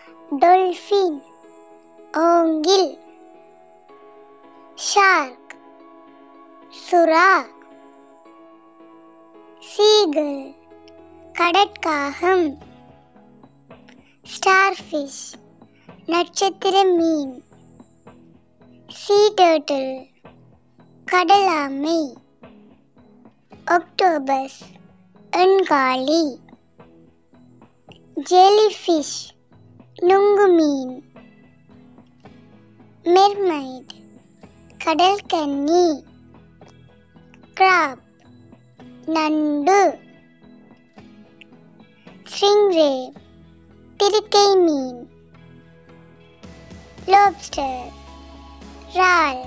dolphin, ஓங்கில். shark, சுறா. seagull, கடற்காகம். starfish, நட்சத்திர மீன். sea turtle, கடல் ஆமை. octopus, எண்காளி. jellyfish, நுங்கு மீன். mermaid, கடல் கன்னி. crab, நண்டு. stingray, திருக்கை மீன். lobster, இறால்.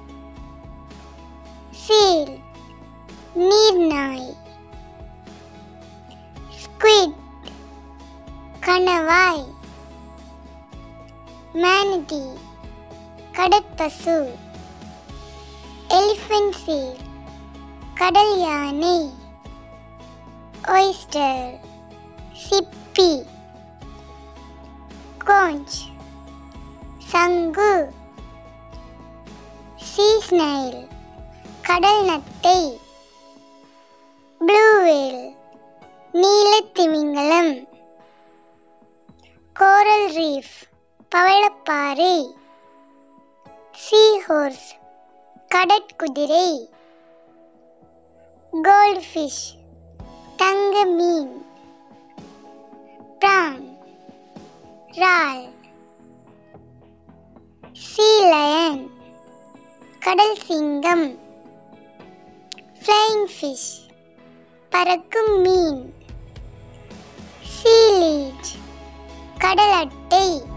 seal, நீர்நாய். squid, கணவாய். manatee, கடற்பசு. elephant seal, கடல் யானை. oyster, சிப்பி. conch, சங்கு. sea snail, கடல் நத்தை. blue whale, நீலத் திமிங்கலம். coral reef, பவளப்பாறை. sea horse, கடற்குதிரை. goldfish, தங்க மீன். prawn, இறால். sea lion, கடல் சிங்கம். flying fish, பறக்கும் மீன். sea leech, கடல் அட்டை.